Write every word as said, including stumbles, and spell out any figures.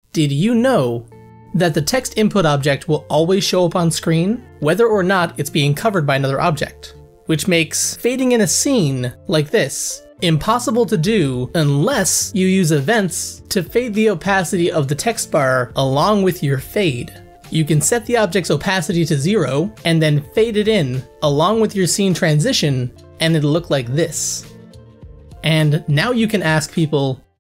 Did you know that the text input object will always show up on screen, whether or not it's being covered by another object? Which makes fading in a scene like this impossible to do unless you use events to fade the opacity of the text bar along with your fade. You can set the object's opacity to zero and then fade it in along with your scene transition, and it'll look like this. And now you can ask people,